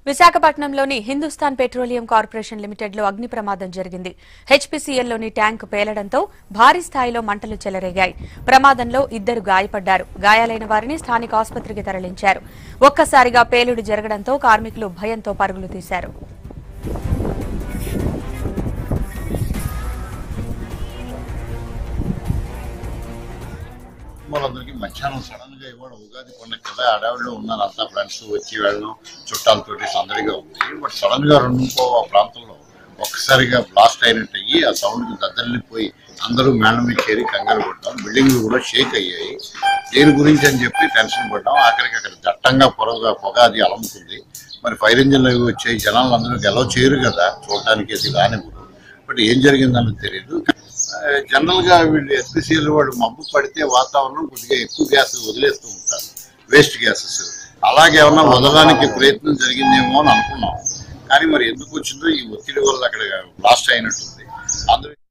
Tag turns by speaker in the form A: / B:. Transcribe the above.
A: విశాఖపట్నంలోని Hindustan petroleum corporation లిమిటెడ్లో అగ్ని ప్రమాదం జరిగింది. హెచ్పీసీఎల్లోని ట్యాంక్ పేలడంతో భారీ స్థాయిలో మంటలు చెలరేగాయి. ప్రమాదంలో 2 గాయపడ్డారు. గాయాలైన వారిని స్థానిక ఆసుపత్రికి తరలించారు. ఒక్కసారిగా పేలుడు జరగడంతో కార్మికులు భయంతో పరుగులు తీశారు.
B: వాళ్ళందరికీ మధ్యాహ్నం సడన్ గా ఇవాళ ఉగాది పండుగ కదా, అడవిలో ఉన్నారు అంతా, ఫ్రెండ్స్ వచ్చి వెళ్ళడం చుట్టాలతోటి సందడిగా ఉంది. బట్ సడన్ గా ఆ ప్రాంతంలో ఒక్కసారిగా బ్లాస్ట్ అయినట్టు అయ్యి ఆ సౌండ్ కి దద్దరిల్లిపోయి అందరూ మేడం మీద చేరి కంగారు పడ్డాం. బిల్డింగ్లు కూడా షేక్ అయ్యాయి. దేని గురించి అని చెప్పి టెన్షన్ పడ్డాం. ఆఖరికి అక్కడ దట్టంగా పొగ అది అలముతుంది. మరి ఫైర్ ఇంజిన్లు అవి వచ్చాయి. జనాలందరూ గెలవ చేయరు కదా చూడటానికి, అది రానివ్వరు. బట్ ఏం జరిగిందని తెలియదు. జనరల్ గా వీళ్ళు ఎస్పీసీఎల్ వాళ్ళు మబ్బు పడితే వాతావరణం కొద్దిగా ఎక్కువ గ్యాస్ వదిలేస్తూ ఉంటారు, వేస్ట్ గ్యాసెస్. అలాగే ఏమన్నా వదలడానికి ప్రయత్నం జరిగిందేమో అని అనుకున్నాం. కానీ మరి ఎందుకు వచ్చిందో ఈ ఒత్తిడి వల్ల అక్కడ బ్లాస్ట్ అయినట్టుంది. అందరూ